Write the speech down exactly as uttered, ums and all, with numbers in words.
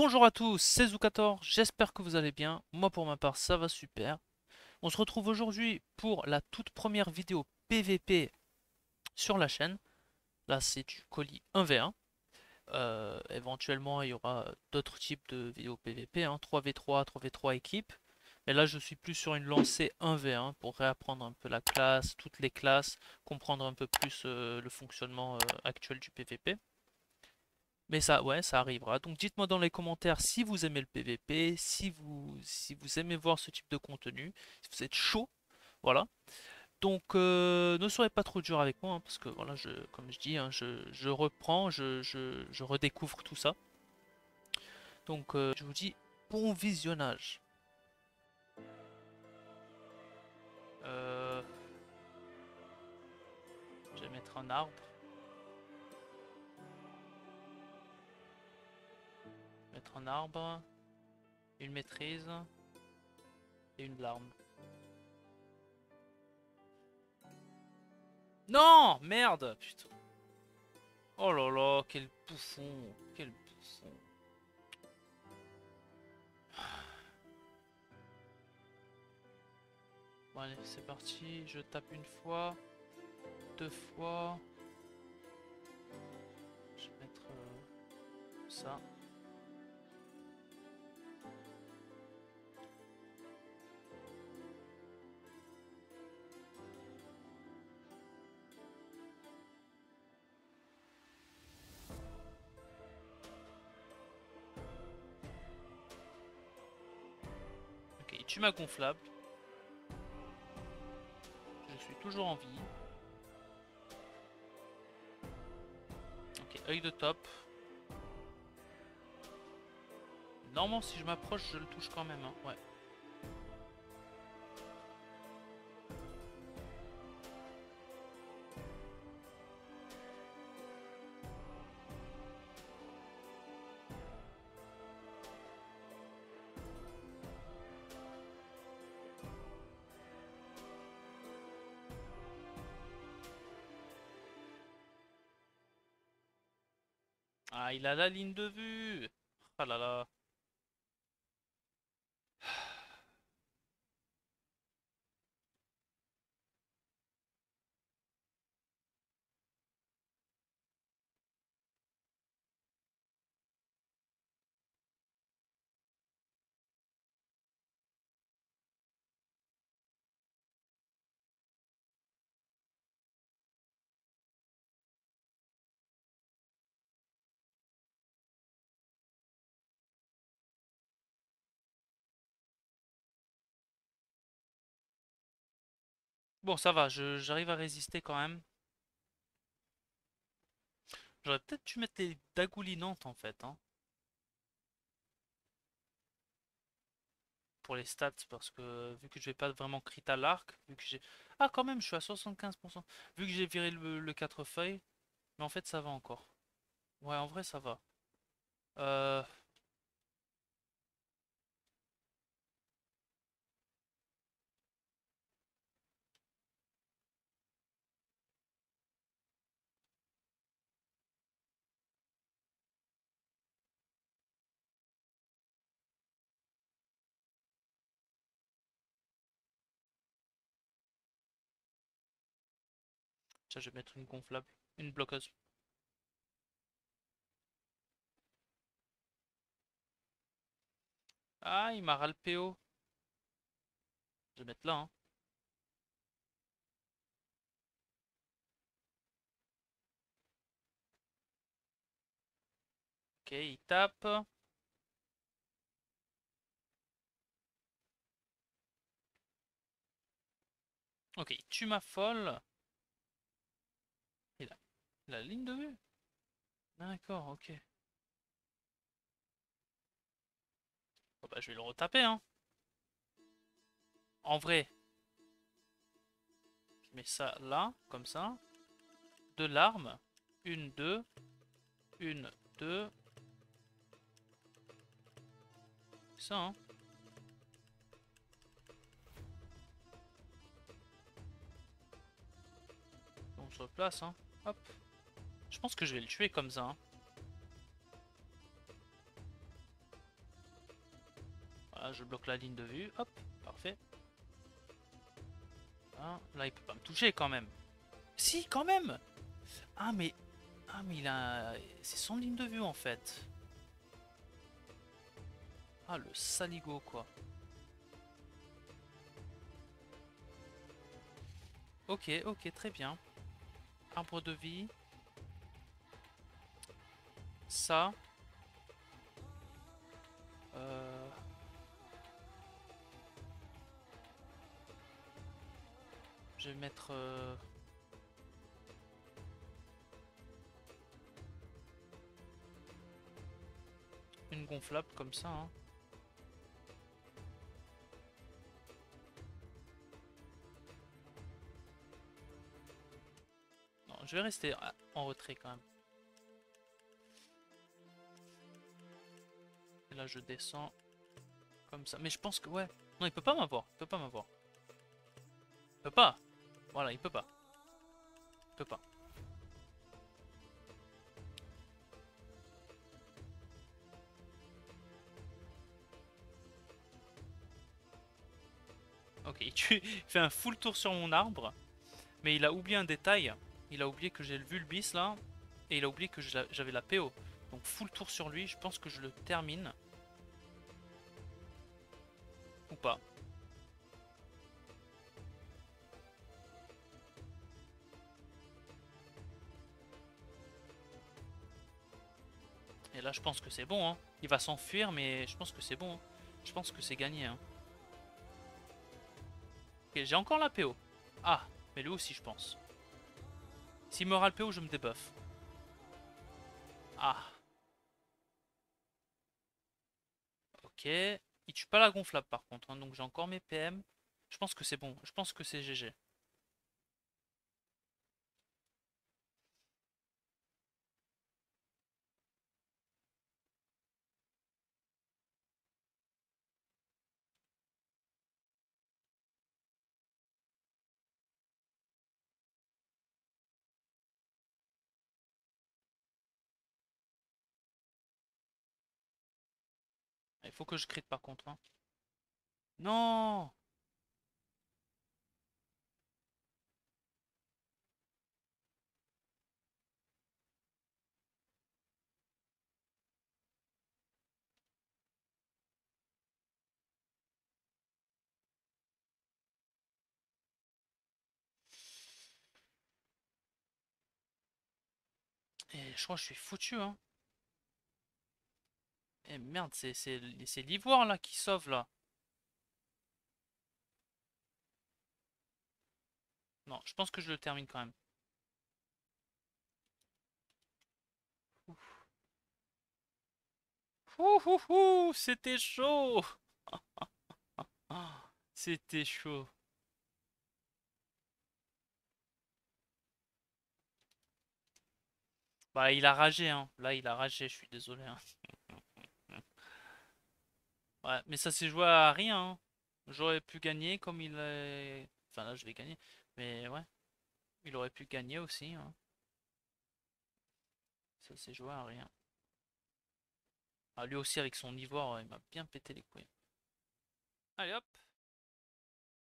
Bonjour à tous, c'est Zoukator, j'espère que vous allez bien. Moi pour ma part ça va super. On se retrouve aujourd'hui pour la toute première vidéo P V P sur la chaîne. Là c'est du colis un v un. Euh, éventuellement il y aura d'autres types de vidéos P V P, hein, trois v trois, trois v trois équipes. Mais là je suis plus sur une lancée un v un pour réapprendre un peu la classe, toutes les classes, comprendre un peu plus euh, le fonctionnement euh, actuel du P V P. Mais ça, ouais, ça arrivera. Donc dites-moi dans les commentaires si vous aimez le P V P, si vous, si vous aimez voir ce type de contenu, si vous êtes chaud, voilà. Donc euh, ne soyez pas trop dur avec moi, hein, parce que voilà, je, comme je dis, hein, je, je reprends, je, je, je redécouvre tout ça. Donc euh, je vous dis bon visionnage. Euh, je vais mettre un arbre, mettre un arbre, une maîtrise et une larme. Non, merde, putain. Oh là là, quel bouffon, quel bouffon. Bon allez, c'est parti, je tape une fois, deux fois. Je vais mettre euh, ça. Ok, il tue ma gonflable. Je suis toujours en vie. Ok, œil de top. Normalement, si je m'approche, je le touche quand même. Hein. Ouais. Ah, il a la ligne de vue. Ah là là. Bon, ça va, je- j'arrive à résister quand même. J'aurais peut-être dû mettre les dagoulinantes en fait, hein, pour les stats, parce que vu que je vais pas vraiment crit à l'arc, vu que j'ai... Ah quand même, je suis à soixante-quinze pour cent. Vu que j'ai viré le, le quatre feuilles, mais en fait ça va encore. Ouais, en vrai ça va. Euh... Tiens, je vais mettre une gonflable, une bloqueuse. Ah, il m'a ras le P O. Je vais mettre là, hein. Ok, il tape. Ok, il tue ma folle. Il a, il a la ligne de vue. D'accord, ok. Bon, bah, je vais le retaper, hein. En vrai, je mets ça là, comme ça. Deux larmes. Une, deux. Une, deux. Ça, hein. On se replace, hein. Hop. Je pense que je vais le tuer comme ça, hein. je bloque la ligne de vue. Hop, parfait. Hein, là, il peut pas me toucher quand même. Si, quand même. Ah, mais... Ah, mais il a... C'est son ligne de vue, en fait. Ah, le saligo, quoi. Ok, ok, très bien. Arbre de vie. Ça. Euh... Je vais mettre... euh, une gonflable comme ça. Hein. Non, je vais rester en retrait quand même. Et là, je descends comme ça. Mais je pense que... Ouais. Non, il peut pas m'avoir. Il peut pas m'avoir. Il peut pas. Voilà, il peut pas. Il peut pas. Ok, il, tue... il fait un full tour sur mon arbre. Mais il a oublié un détail. Il a oublié que j'ai le Vulbis là. Et il a oublié que j'avais la P O. Donc full tour sur lui. Je pense que je le termine. Ou pas. Et là, je pense que c'est bon. Hein. Il va s'enfuir, mais je pense que c'est bon. Hein. Je pense que c'est gagné. Hein. Ok, j'ai encore la P O. Ah, mais lui aussi, je pense. S'il me le P O, je me débuff. Ah. Ok. Il tue pas la gonflable, par contre. Hein, donc j'ai encore mes P M. Je pense que c'est bon. Je pense que c'est G G. Il faut que je crit par contre. Hein. Non. Et je crois que je suis foutu. Hein. Eh merde, c'est l'ivoire là qui sauve là. Non, je pense que je le termine quand même. Ouh, ouh, ouh, c'était chaud. Ah, c'était chaud. Bah, il a ragé, hein. Là, il a ragé, je suis désolé. Hein. Ouais, mais ça s'est joué à rien. Hein. J'aurais pu gagner comme il est. Enfin, là, je vais gagner. Mais ouais, il aurait pu gagner aussi. Hein. Ça s'est joué à rien. Ah, lui aussi, avec son ivoire, il m'a bien pété les couilles. Allez hop!